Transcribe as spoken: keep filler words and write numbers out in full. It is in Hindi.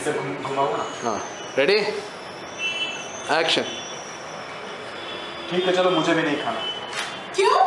से घुमाऊंगा ना। हाँ रेडी एक्शन। ठीक है चलो, मुझे भी नहीं खाना। क्यों?